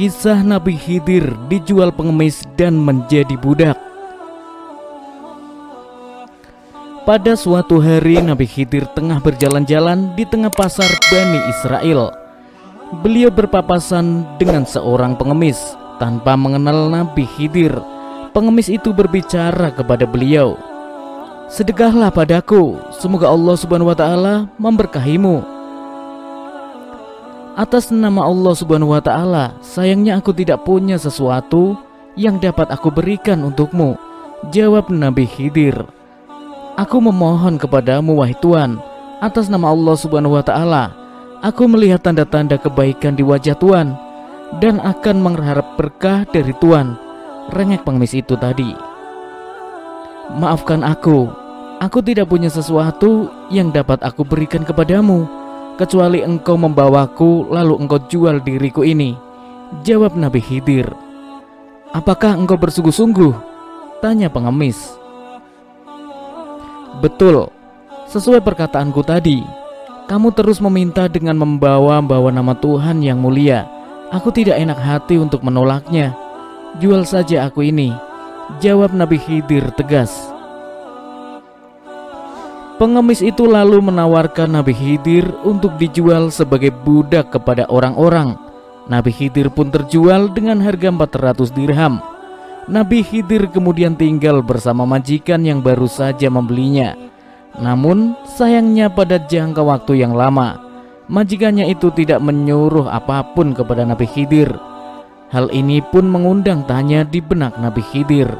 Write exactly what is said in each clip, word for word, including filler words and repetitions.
Kisah Nabi Khidir dijual pengemis dan menjadi budak. Pada suatu hari Nabi Khidir tengah berjalan-jalan di tengah pasar Bani Israel. Beliau berpapasan dengan seorang pengemis. Tanpa mengenal Nabi Khidir, pengemis itu berbicara kepada beliau, "Sedekahlah padaku, semoga Allah Subhanahu wa Ta'ala memberkahimu." "Atas nama Allah Subhanahu wa Ta'ala, sayangnya aku tidak punya sesuatu yang dapat aku berikan untukmu," jawab Nabi Khidir. "Aku memohon kepadamu wahai Tuhan, atas nama Allah Subhanahu wa Ta'ala, aku melihat tanda-tanda kebaikan di wajah Tuhan dan akan mengharap berkah dari Tuhan," rengek pengemis itu tadi. "Maafkan aku, aku tidak punya sesuatu yang dapat aku berikan kepadamu, kecuali engkau membawaku lalu engkau jual diriku ini," jawab Nabi Khidir. "Apakah engkau bersungguh-sungguh?" tanya pengemis. "Betul, sesuai perkataanku tadi. Kamu terus meminta dengan membawa-bawa nama Tuhan yang mulia. Aku tidak enak hati untuk menolaknya. Jual saja aku ini," jawab Nabi Khidir tegas. Pengemis itu lalu menawarkan Nabi Khidir untuk dijual sebagai budak kepada orang-orang. Nabi Khidir pun terjual dengan harga empat ratus dirham. Nabi Khidir kemudian tinggal bersama majikan yang baru saja membelinya. Namun sayangnya pada jangka waktu yang lama, majikannya itu tidak menyuruh apapun kepada Nabi Khidir. Hal ini pun mengundang tanya di benak Nabi Khidir.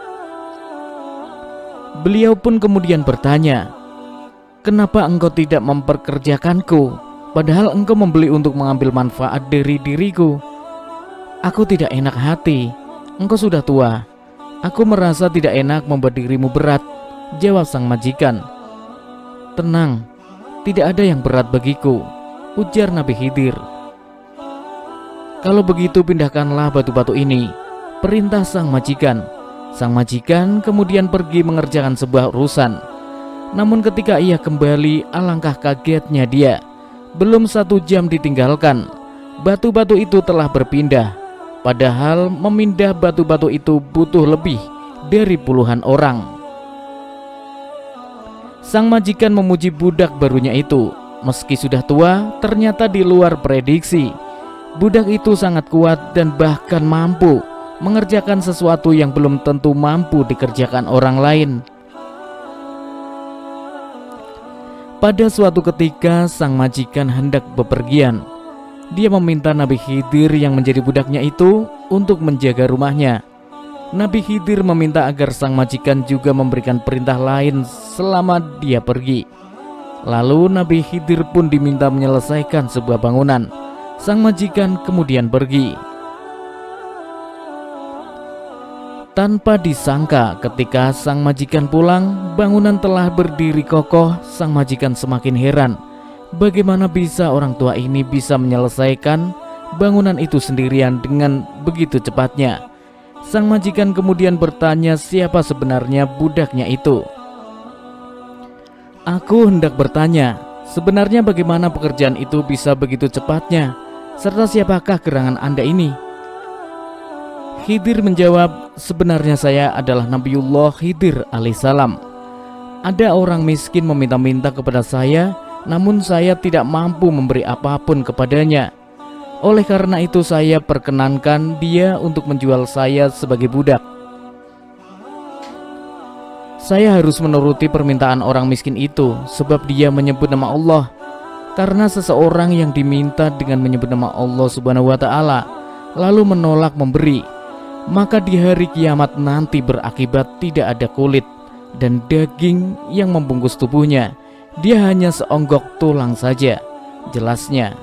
Beliau pun kemudian bertanya, "Kenapa engkau tidak memperkerjakanku, padahal engkau membeli untuk mengambil manfaat dari diriku?" "Aku tidak enak hati, engkau sudah tua. Aku merasa tidak enak membuat dirimu berat," jawab sang majikan. "Tenang, tidak ada yang berat bagiku," ujar Nabi Khidir. "Kalau begitu pindahkanlah batu-batu ini," perintah sang majikan. Sang majikan kemudian pergi mengerjakan sebuah urusan. Namun ketika ia kembali, alangkah kagetnya dia. Belum satu jam ditinggalkan, batu-batu itu telah berpindah. Padahal memindah batu-batu itu butuh lebih dari puluhan orang. Sang majikan memuji budak barunya itu. Meski sudah tua, ternyata di luar prediksi. Budak itu sangat kuat dan bahkan mampu mengerjakan sesuatu yang belum tentu mampu dikerjakan orang lain. Pada suatu ketika sang majikan hendak bepergian. Dia meminta Nabi Khidir yang menjadi budaknya itu untuk menjaga rumahnya. Nabi Khidir meminta agar sang majikan juga memberikan perintah lain selama dia pergi. Lalu Nabi Khidir pun diminta menyelesaikan sebuah bangunan. Sang majikan kemudian pergi. Tanpa disangka ketika sang majikan pulang, bangunan telah berdiri kokoh. Sang majikan semakin heran, bagaimana bisa orang tua ini bisa menyelesaikan bangunan itu sendirian dengan begitu cepatnya. Sang majikan kemudian bertanya siapa sebenarnya budaknya itu. "Aku hendak bertanya, sebenarnya bagaimana pekerjaan itu bisa begitu cepatnya, serta siapakah gerangan Anda ini?" Khidir menjawab, "Sebenarnya saya adalah Nabiullah Khidir alaihissalam. Ada orang miskin meminta-minta kepada saya, namun saya tidak mampu memberi apapun kepadanya. Oleh karena itu saya perkenankan dia untuk menjual saya sebagai budak. Saya harus menuruti permintaan orang miskin itu, sebab dia menyebut nama Allah. Karena seseorang yang diminta dengan menyebut nama Allah Subhanahu wa Ta'ala lalu menolak memberi, maka di hari kiamat nanti berakibat tidak ada kulit dan daging yang membungkus tubuhnya. Dia hanya seonggok tulang saja," jelasnya.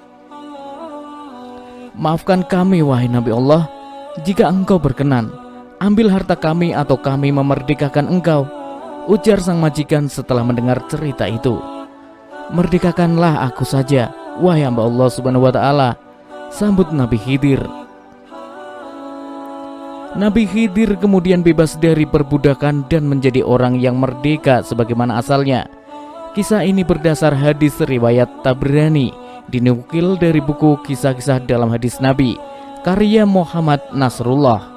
"Maafkan kami wahai Nabi Allah, jika engkau berkenan, ambil harta kami atau kami memerdekakan engkau," ujar sang majikan setelah mendengar cerita itu. "Merdekakanlah aku saja, wahai hamba Allah Subhanahu wa Ta'ala," sambut Nabi Khidir. Nabi Khidir kemudian bebas dari perbudakan dan menjadi orang yang merdeka sebagaimana asalnya. Kisah ini berdasar hadis riwayat Tabrani, dinukil dari buku Kisah-Kisah dalam Hadis Nabi, karya Muhammad Nasrullah.